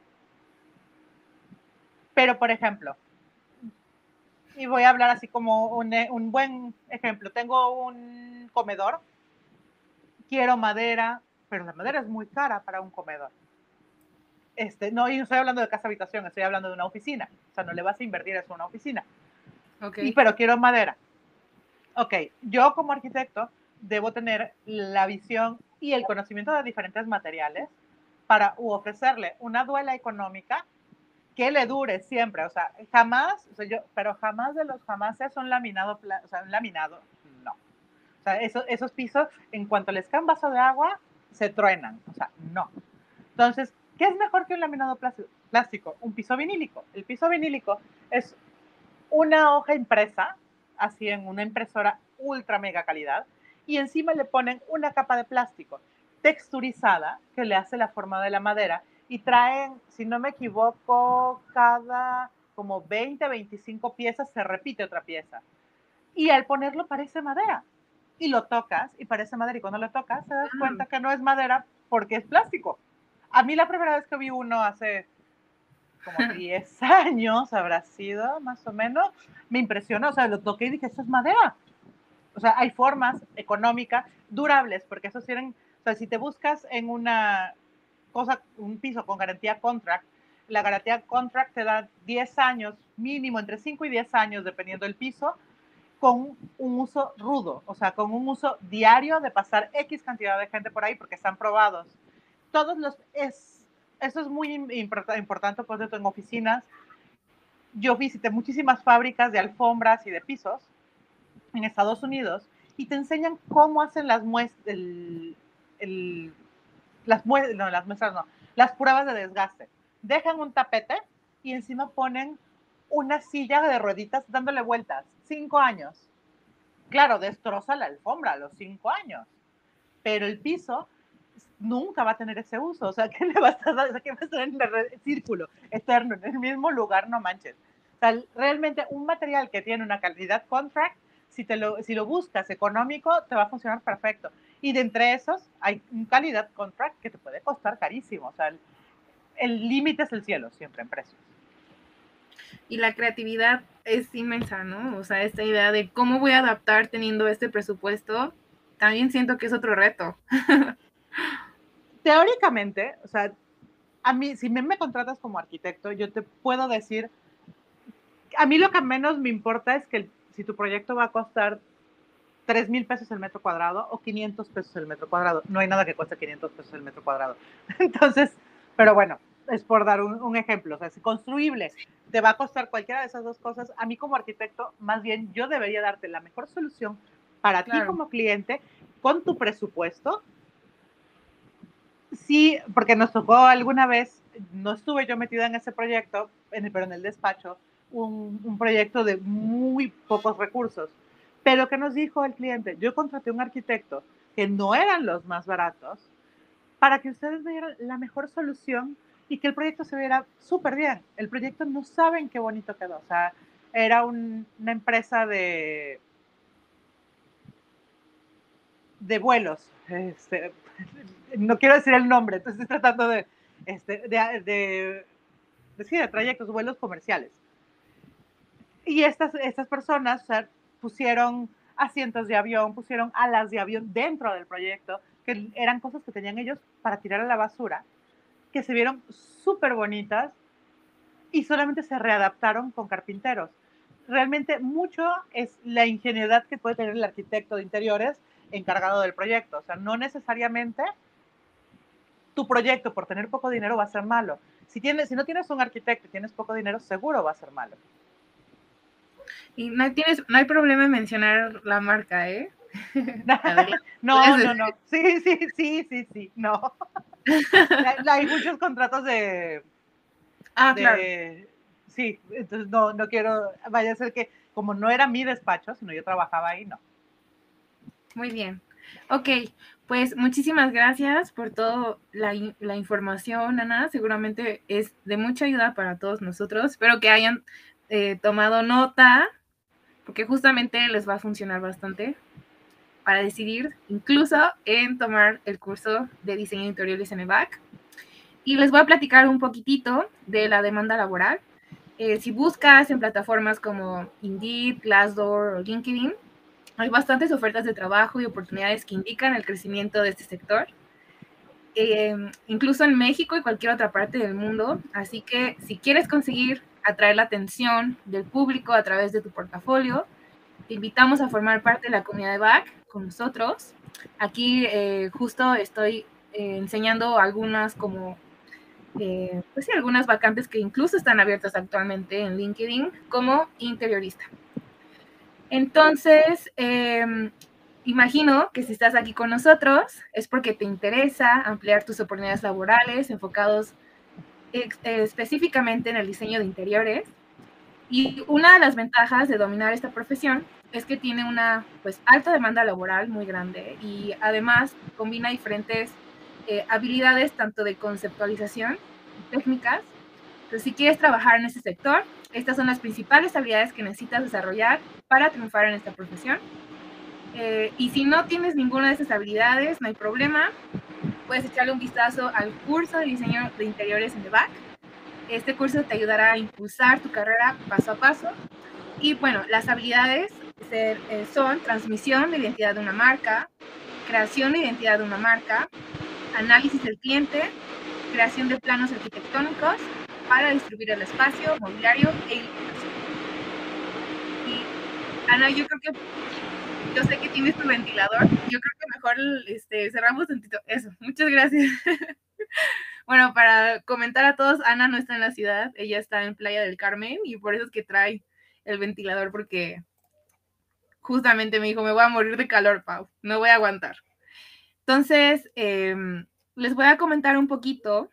Pero, por ejemplo, y voy a hablar así como un buen ejemplo, tengo un comedor, quiero madera, pero la madera es muy cara para un comedor. No, y no estoy hablando de casa habitación, estoy hablando de una oficina. O sea, no le vas a invertir eso a una oficina. Ok. Pero quiero madera. Ok, yo como arquitecto debo tener la visión y el conocimiento de diferentes materiales para ofrecerle una duela económica que le dure siempre. O sea, jamás, pero jamás de los jamás es un laminado, o sea, un laminado, no. O sea, esos pisos, en cuanto les cae un vaso de agua, se truenan. O sea, no. Entonces, ¿qué es mejor que un laminado plástico? Un piso vinílico. El piso vinílico es una hoja impresa, así en una impresora ultra mega calidad, y encima le ponen una capa de plástico texturizada que le hace la forma de la madera y traen, si no me equivoco, cada como 20, 25 piezas se repite otra pieza. Y al ponerlo parece madera. Y lo tocas y parece madera. Y cuando lo tocas te das cuenta que no es madera porque es plástico. A mí la primera vez que vi uno hace como 10 años, habrá sido más o menos, me impresionó. O sea, lo toqué y dije, esto es madera. O sea, hay formas económicas, durables, porque esos tienen, o sea, si te buscas en una cosa, un piso con garantía contract, la garantía contract te da 10 años, mínimo entre 5 y 10 años, dependiendo del piso, con un uso rudo, o sea, con un uso diario de pasar X cantidad de gente por ahí porque están probados. Eso es muy importante, por ejemplo, en oficinas. Yo visité muchísimas fábricas de alfombras y de pisos en Estados Unidos y te enseñan cómo hacen las muestras, las pruebas de desgaste. Dejan un tapete y encima ponen una silla de rueditas dándole vueltas. 5 años. Claro, destroza la alfombra a los 5 años, pero el piso nunca va a tener ese uso. O sea, ¿qué le va a estar, o sea, ¿qué va a estar en el círculo eterno, en el mismo lugar? No manches. O sea, realmente un material que tiene una calidad contract, si lo buscas económico, te va a funcionar perfecto. Y de entre esos, hay un calidad contract que te puede costar carísimo. O sea, el límite es el cielo, siempre en precios. Y la creatividad es inmensa, ¿no? O sea, esta idea de cómo voy a adaptar teniendo este presupuesto, también siento que es otro reto. teóricamente, o sea, a mí, si me contratas como arquitecto, yo te puedo decir, a mí lo que menos me importa es que si tu proyecto va a costar 3,000 pesos el metro cuadrado o 500 pesos el metro cuadrado. No hay nada que cueste 500 pesos el metro cuadrado. Entonces, pero bueno, es por dar un ejemplo. O sea, si construible te va a costar cualquiera de esas dos cosas, a mí como arquitecto, más bien yo debería darte la mejor solución para ti Claro, como cliente con tu presupuesto. Sí, porque nos tocó alguna vez, no estuve yo metida en ese proyecto, pero en el despacho, un proyecto de muy pocos recursos. Pero ¿qué nos dijo el cliente? Yo contraté un arquitecto que no eran los más baratos para que ustedes vieran la mejor solución y que el proyecto se viera súper bien. El proyecto no saben qué bonito quedó. O sea, era una empresa de vuelos. No quiero decir el nombre, entonces estoy tratando de trayectos, vuelos comerciales. Y estas personas, o sea, pusieron asientos de avión, pusieron alas de avión dentro del proyecto, que eran cosas que tenían ellos para tirar a la basura, que se vieron súper bonitas y solamente se readaptaron con carpinteros. Realmente mucho es la ingenuidad que puede tener el arquitecto de interiores encargado del proyecto. O sea, no necesariamente tu proyecto por tener poco dinero va a ser malo. Si no tienes un arquitecto y tienes poco dinero, seguro va a ser malo. y no hay problema en mencionar la marca, ¿eh? Adelante. No, no, no. Sí, sí, sí, sí, sí, no. Hay muchos contratos Claro. sí, entonces no, no quiero, vaya a ser que como no era mi despacho, sino yo trabajaba ahí, no. Muy bien. Ok, pues muchísimas gracias por toda la información, Ana. Seguramente es de mucha ayuda para todos nosotros. Espero que hayan tomado nota, porque justamente les va a funcionar bastante para decidir incluso en tomar el curso de diseño de interiores en EBAC. Y les voy a platicar un poquitito de la demanda laboral. Si buscas en plataformas como Indeed, Glassdoor o LinkedIn, hay bastantes ofertas de trabajo y oportunidades que indican el crecimiento de este sector, incluso en México y cualquier otra parte del mundo. Así que si quieres conseguir atraer la atención del público a través de tu portafolio, te invitamos a formar parte de la comunidad de BAC con nosotros. Aquí justo estoy enseñando algunas pues sí, algunas vacantes que incluso están abiertas actualmente en LinkedIn como interiorista. Entonces, imagino que si estás aquí con nosotros es porque te interesa ampliar tus oportunidades laborales enfocados específicamente en el diseño de interiores. Y una de las ventajas de dominar esta profesión es que tiene una pues alta demanda laboral muy grande y además combina diferentes habilidades tanto de conceptualización y técnicas. Entonces, si quieres trabajar en este sector, estas son las principales habilidades que necesitas desarrollar para triunfar en esta profesión. Y si no tienes ninguna de estas habilidades, no hay problema. Puedes echarle un vistazo al curso de diseño de interiores en EBAC. Este curso te ayudará a impulsar tu carrera paso a paso. Y bueno, las habilidades son transmisión de identidad de una marca, creación de identidad de una marca, análisis del cliente, creación de planos arquitectónicos para distribuir el espacio, mobiliario e iluminación. Y Ana, yo sé que tienes tu ventilador, yo creo que mejor cerramos tantito eso. Muchas gracias. Bueno, para comentar a todos, Ana no está en la ciudad, ella está en Playa del Carmen y por eso es que trae el ventilador, porque justamente me dijo, me voy a morir de calor, Pau, no voy a aguantar. Entonces, les voy a comentar un poquito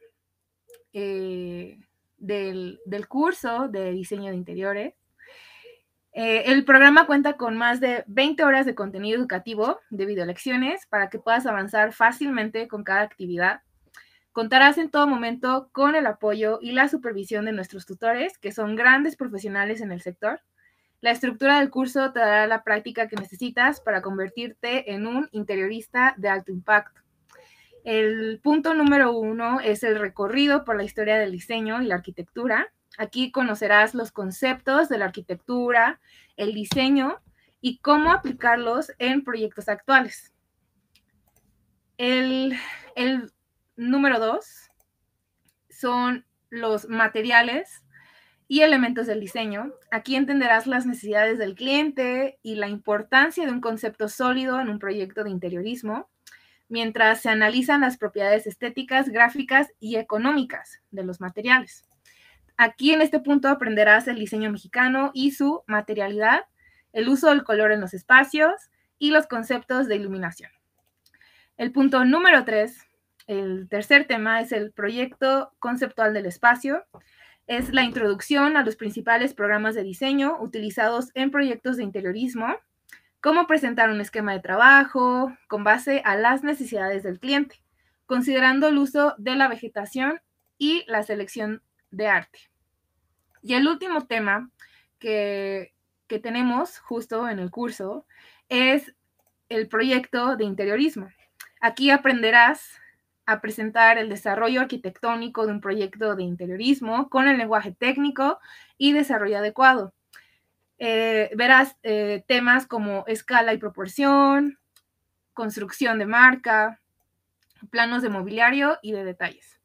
del curso de diseño de interiores. El programa cuenta con más de 20 horas de contenido educativo de videolecciones para que puedas avanzar fácilmente con cada actividad. Contarás en todo momento con el apoyo y la supervisión de nuestros tutores, que son grandes profesionales en el sector. La estructura del curso te dará la práctica que necesitas para convertirte en un interiorista de alto impacto. El punto número 1 es el recorrido por la historia del diseño y la arquitectura. Aquí conocerás los conceptos de la arquitectura, el diseño y cómo aplicarlos en proyectos actuales. El número 2 son los materiales y elementos del diseño. Aquí entenderás las necesidades del cliente y la importancia de un concepto sólido en un proyecto de interiorismo, mientras se analizan las propiedades estéticas, gráficas y económicas de los materiales. Aquí en este punto aprenderás el diseño mexicano y su materialidad, el uso del color en los espacios y los conceptos de iluminación. El punto número 3, el tercer tema, es el proyecto conceptual del espacio. Es la introducción a los principales programas de diseño utilizados en proyectos de interiorismo, cómo presentar un esquema de trabajo con base a las necesidades del cliente, considerando el uso de la vegetación y la selección de arte. Y el último tema que tenemos justo en el curso es el proyecto de interiorismo. Aquí aprenderás a presentar el desarrollo arquitectónico de un proyecto de interiorismo con el lenguaje técnico y desarrollo adecuado. Verás temas como escala y proporción, construcción de marca, planos de mobiliario y de detalles.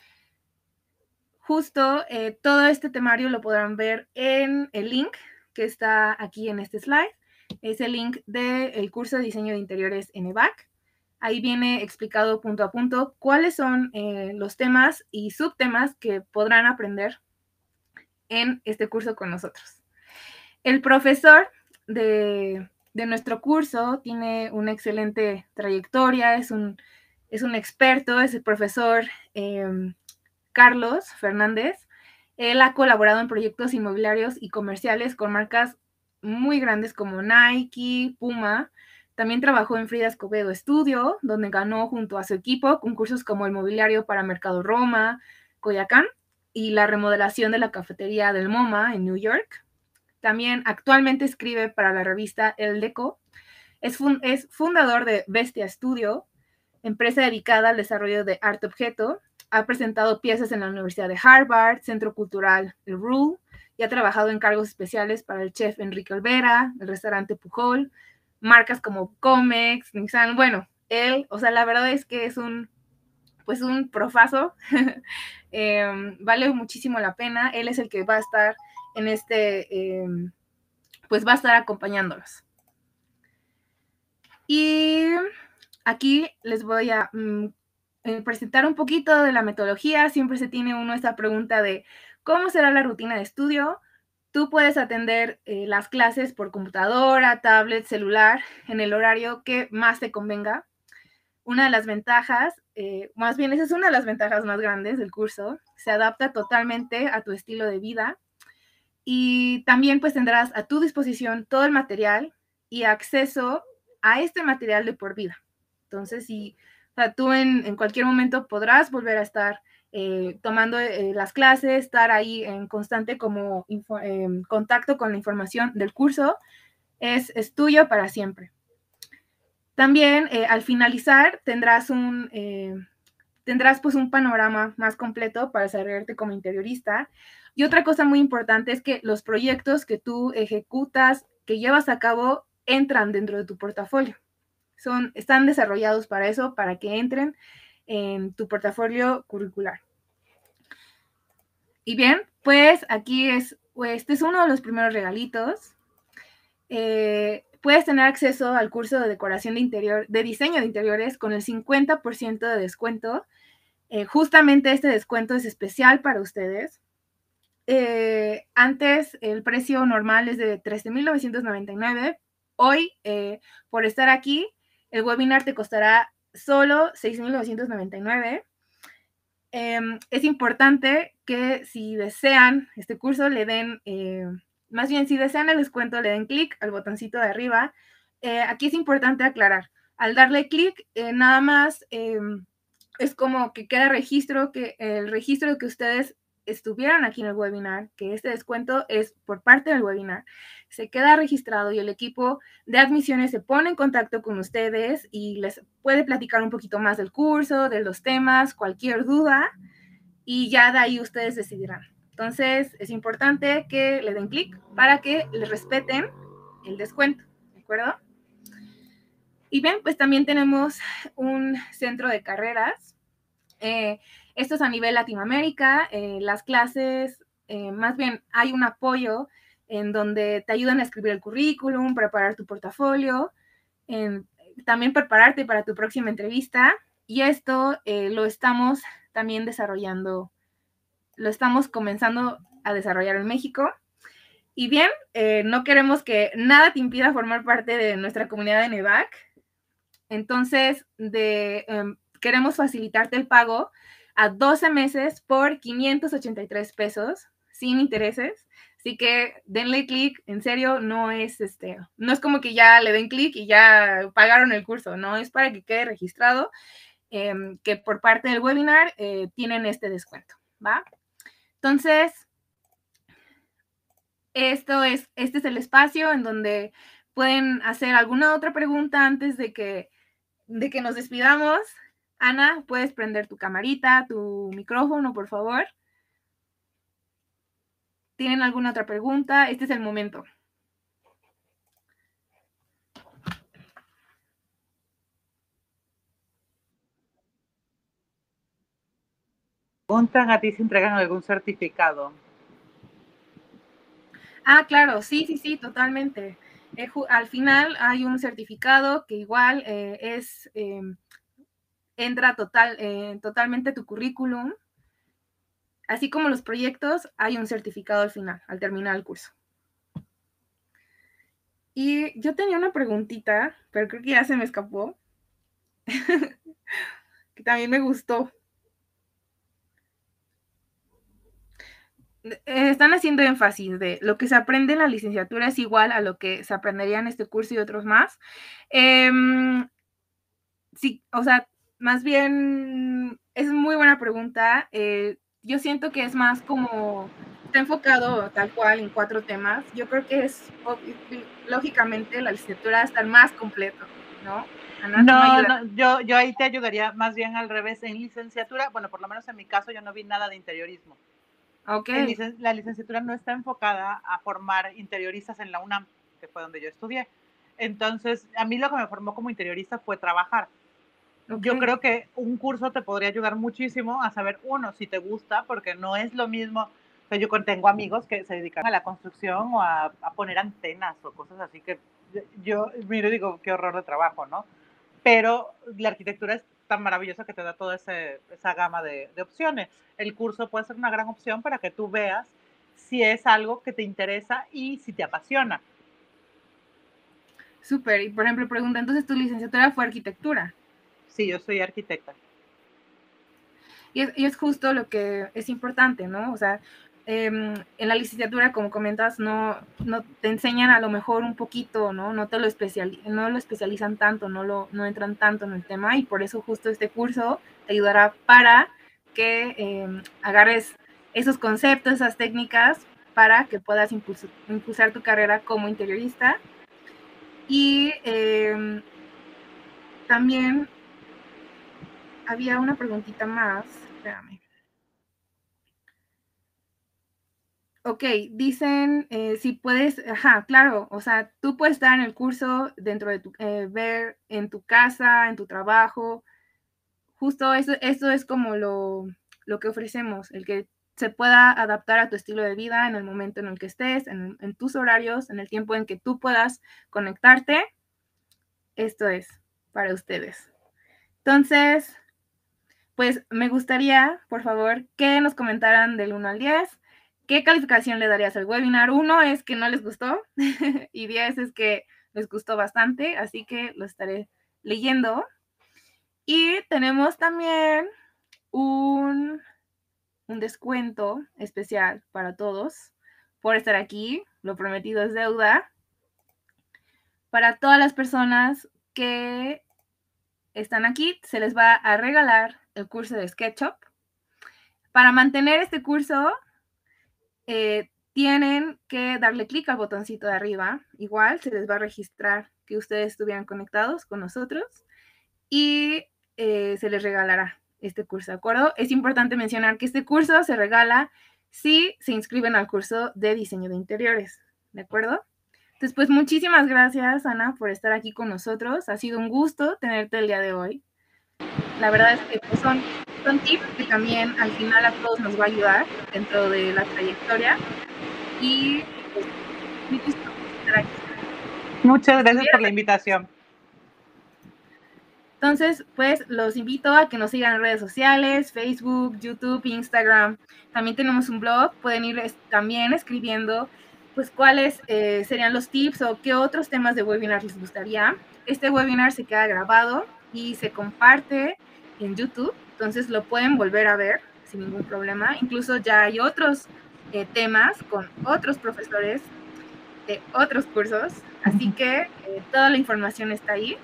Justo todo este temario lo podrán ver en el link que está aquí en este slide. Es el link del curso de diseño de interiores en EBAC. Ahí viene explicado punto a punto cuáles son los temas y subtemas que podrán aprender en este curso con nosotros. El profesor de nuestro curso tiene una excelente trayectoria, es un experto, es el profesor Carlos Fernández. Él ha colaborado en proyectos inmobiliarios y comerciales con marcas muy grandes como Nike, Puma. También trabajó en Frida Escobedo Studio, donde ganó junto a su equipo concursos como el mobiliario para Mercado Roma, Coyacán, y la remodelación de la cafetería del MoMA en New York. También actualmente escribe para la revista El Deco. Es fundador de Bestia Studio, empresa dedicada al desarrollo de arte objeto. Ha presentado piezas en la Universidad de Harvard, Centro Cultural El Rule, y ha trabajado en cargos especiales para el chef Enrique Olvera, el restaurante Pujol, marcas como Comex, Nissan. Bueno, él, o sea, la verdad es que es un profazo. Vale muchísimo la pena. Él es el que va a estar en pues va a estar acompañándolos. Y aquí les voy a presentar un poquito de la metodología. Siempre se tiene uno esta pregunta de cómo será la rutina de estudio. Tú puedes atender las clases por computadora, tablet, celular, en el horario que más te convenga. Una de las ventajas, más bien esa es una de las ventajas más grandes del curso, se adapta totalmente a tu estilo de vida. Y también pues tendrás a tu disposición todo el material y acceso a este material de por vida. Entonces, o sea, tú en cualquier momento podrás volver a estar tomando las clases, estar ahí en constante como contacto con la información del curso, es tuyo para siempre. También al finalizar tendrás pues un panorama más completo para desarrollarte como interiorista. Y otra cosa muy importante es que los proyectos que tú ejecutas, que llevas a cabo, entran dentro de tu portafolio. Están desarrollados para eso, para que entren en tu portafolio curricular. Y bien, pues aquí este es uno de los primeros regalitos. Puedes tener acceso al curso de decoración de diseño de interiores con el 50% de descuento. Justamente este descuento es especial para ustedes. Antes el precio normal es de $13,999. Hoy, por estar aquí, el webinar te costará solo $6,999. Es importante que si desean este curso le den, más bien si desean el descuento, le den clic al botoncito de arriba. Aquí es importante aclarar, al darle clic, nada más es como que queda el registro que ustedes estuvieran aquí en el webinar, que este descuento es por parte del webinar, se queda registrado y el equipo de admisiones se pone en contacto con ustedes y les puede platicar un poquito más del curso, de los temas, cualquier duda, y ya de ahí ustedes decidirán. Entonces, es importante que le den clic para que les respeten el descuento, ¿de acuerdo? Y bien, pues también tenemos un centro de carreras. Esto es a nivel Latinoamérica. Las clases, más bien hay un apoyo en donde te ayudan a escribir el currículum, preparar tu portafolio, también prepararte para tu próxima entrevista. Y esto lo estamos también desarrollando, lo estamos comenzando a desarrollar en México. Y bien, no queremos que nada te impida formar parte de nuestra comunidad de NEVAC. Entonces, queremos facilitarte el pago a 12 meses por 583 pesos sin intereses. Así que denle clic, en serio, no es como que ya le den clic y ya pagaron el curso, no, es para que quede registrado que por parte del webinar tienen este descuento, ¿va? Entonces, este es el espacio en donde pueden hacer alguna otra pregunta antes de que nos despidamos. Ana, puedes prender tu camarita, tu micrófono, por favor. ¿Tienen alguna otra pregunta? Este es el momento. Preguntan a ti si entregan algún certificado. Ah, claro, sí, totalmente. Al final hay un certificado que igual entra totalmente tu currículum. Así como los proyectos, hay un certificado al final, al terminar el curso. Y yo tenía una preguntita, pero creo que ya se me escapó, que también me gustó. Están haciendo énfasis de lo que se aprende en la licenciatura es igual a lo que se aprendería en este curso y otros más. Sí, o sea, más bien es muy buena pregunta. Yo siento que es más como, está enfocado tal cual en 4 temas. Yo creo que es, lógicamente, la licenciatura va a estar más completo, ¿no? Ana, tú me ayudas. Yo ahí te ayudaría más bien al revés. En licenciatura, bueno, por lo menos en mi caso, yo no vi nada de interiorismo. Ok. La licenciatura no está enfocada a formar interioristas en la UNAM, que fue donde yo estudié. Entonces, a mí lo que me formó como interiorista fue trabajar. Okay. Yo creo que un curso te podría ayudar muchísimo a saber, uno, si te gusta, porque no es lo mismo. O sea, yo tengo amigos que se dedican a la construcción o a poner antenas o cosas así que yo miro y digo, qué horror de trabajo, ¿no? Pero la arquitectura es tan maravillosa que te da toda esa gama de opciones. El curso puede ser una gran opción para que tú veas si es algo que te interesa y si te apasiona. Súper. Y por ejemplo, pregunta, entonces tu licenciatura fue arquitectura. Sí, yo soy arquitecta. Y es justo lo que es importante, ¿no? O sea, en la licenciatura, como comentas, no te enseñan a lo mejor un poquito, ¿no? No lo especializan tanto, no entran tanto en el tema, y por eso justo este curso te ayudará para que agarres esos conceptos, esas técnicas, para que puedas impulsar tu carrera como interiorista. Y también había una preguntita más, espérame. Ok, dicen si puedes, ajá, claro, o sea, tú puedes estar en el curso dentro de ver en tu casa, en tu trabajo, justo eso es como lo que ofrecemos, el que se pueda adaptar a tu estilo de vida en el momento en el que estés, en tus horarios, en el tiempo en que tú puedas conectarte. Esto es para ustedes. Entonces, pues me gustaría, por favor, que nos comentaran del 1 al 10. ¿Qué calificación le darías al webinar? 1 es que no les gustó y 10 es que les gustó bastante, así que lo estaré leyendo. Y tenemos también un descuento especial para todos por estar aquí. Lo prometido es deuda. Para todas las personas que están aquí, se les va a regalar el curso de SketchUp. Para mantener este curso, tienen que darle clic al botoncito de arriba. Igual se les va a registrar que ustedes estuvieran conectados con nosotros y se les regalará este curso, ¿de acuerdo? Es importante mencionar que este curso se regala si se inscriben al curso de diseño de interiores, ¿de acuerdo? Entonces, pues muchísimas gracias, Ana, por estar aquí con nosotros. Ha sido un gusto tenerte el día de hoy. La verdad es que pues, son Son tips que también al final a todos nos va a ayudar dentro de la trayectoria y pues muy gusto estar aquí. Muchas Si gracias hubiera por la invitación. Entonces, pues los invito a que nos sigan en redes sociales, Facebook, YouTube, Instagram. También tenemos un blog, pueden ir también escribiendo pues cuáles serían los tips o qué otros temas de webinar les gustaría. Este webinar se queda grabado y se comparte en YouTube, entonces lo pueden volver a ver sin ningún problema. Incluso ya hay otros temas con otros profesores de otros cursos, así que toda la información está ahí.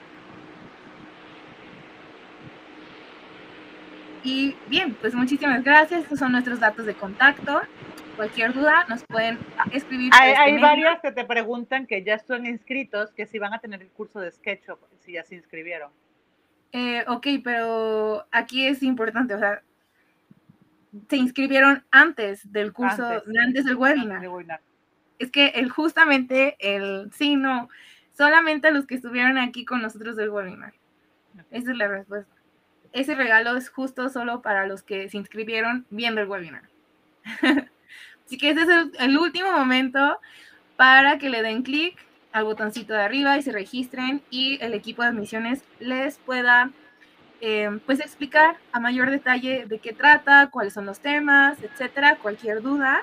Y bien, pues muchísimas gracias. Estos son nuestros datos de contacto. Cualquier duda nos pueden escribir por este Hay medio. varias que te preguntan que ya están inscritos, que si van a tener el curso de SketchUp, si ya se inscribieron. Ok, pero aquí es importante, o sea, se inscribieron antes del curso, antes del webinar. Es que justamente sí, no, solamente los que estuvieron aquí con nosotros del webinar. Esa es la respuesta. Ese regalo es justo solo para los que se inscribieron viendo el webinar. Así que ese es el último momento para que le den clic al botoncito de arriba y se registren y el equipo de admisiones les pueda pues explicar a mayor detalle de qué trata, cuáles son los temas, etcétera, cualquier duda.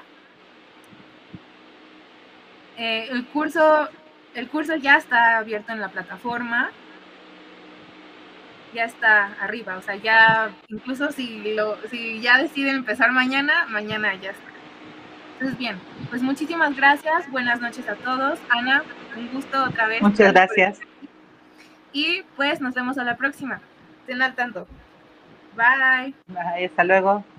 El curso ya está abierto en la plataforma, ya está arriba, o sea, ya incluso si ya deciden empezar mañana ya está. Entonces, bien, pues muchísimas gracias, buenas noches a todos. Ana, un gusto otra vez. Muchas gracias. Y pues nos vemos a la próxima. Estén al tanto. Bye. Bye, hasta luego.